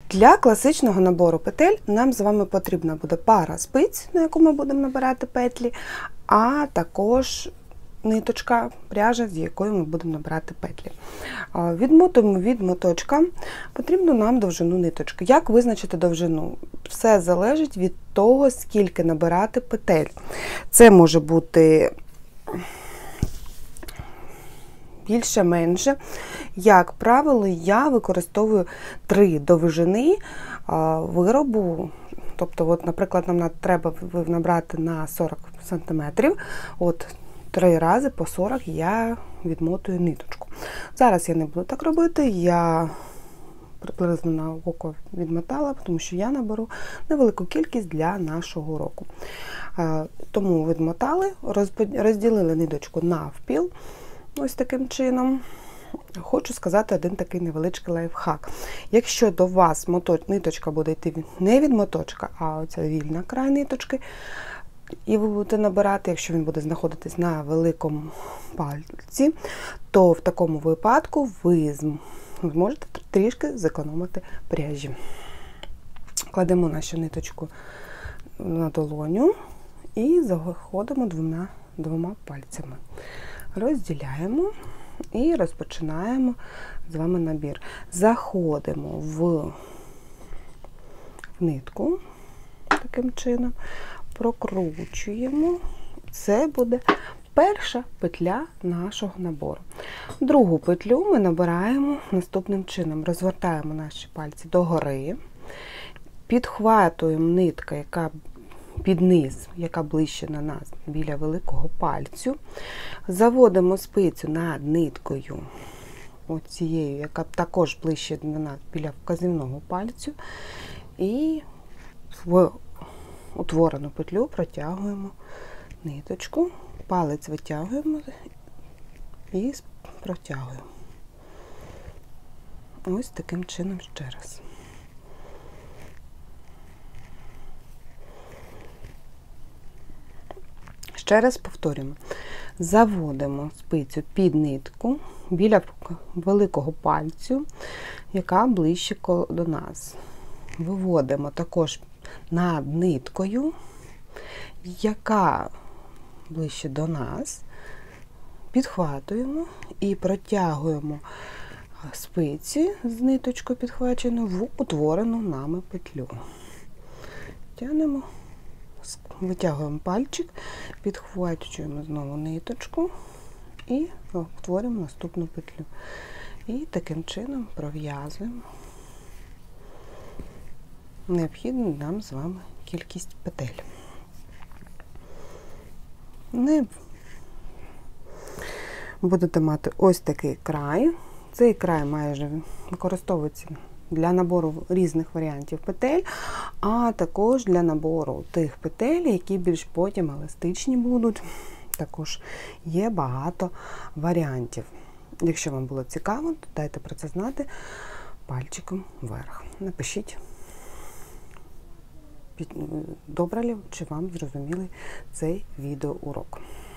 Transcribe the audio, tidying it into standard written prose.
Для класичного набору петель нам з вами потрібна буде пара спиць, на яку ми будемо набирати петлі, а також ниточка, пряжа, з якою ми будемо набирати петлі. Відмотуємо від моточка потрібну нам довжину ниточки. Як визначити довжину? Все залежить від того, скільки набирати петель. Це може бути більше-менше. Як правило, я використовую 3 довжини виробу. Тобто, от, наприклад, нам треба набрати на 40 см. От 3 рази по 40 я відмотую ниточку. Зараз я не буду так робити, я приблизно на око відмотала, тому що я наберу невелику кількість для нашого уроку. Тому відмотали, розділили ниточку навпіл, ось таким чином. Хочу сказати один такий невеличкий лайфхак. Якщо до вас ниточка буде йти не від моточка, а оця вільна край ниточки, і ви будете набирати, якщо він буде знаходитись на великому пальці, то в такому випадку ви зможете трішки зекономити пряжі. Кладемо нашу ниточку на долоню і заходимо двома пальцями. Розділяємо і розпочинаємо з вами набір. Заходимо в нитку таким чином, прокручуємо. Це буде перша петля нашого набору. Другу петлю ми набираємо наступним чином. Розвертаємо наші пальці догори, підхватуємо нитку, яка під низ, яка ближче на нас, біля великого пальцю. Заводимо спицю над ниткою, оцією, яка також ближче до нас, біля вказівного пальцю. І в утворену петлю протягуємо ниточку, палець витягуємо і протягуємо. Ось таким чином ще раз. Ще раз повторюємо. Заводимо спицю під нитку біля великого пальцю, яка ближче до нас. Виводимо також над ниткою, яка ближче до нас. Підхватуємо і протягуємо спиці з ниточкою підхваченою в утворену нами петлю. Тягнемо. Витягуємо пальчик, підхвачуємо знову ниточку і утворюємо наступну петлю. І таким чином пров'язуємо необхідну нам з вами кількість петель. Будете мати ось такий край. Цей край майже використовується для набору різних варіантів петель, а також для набору тих петель, які більш потім еластичні будуть. Також є багато варіантів. Якщо вам було цікаво, то дайте про це знати пальчиком вверх. Напишіть, добре ли чи вам зрозумілий цей відеоурок.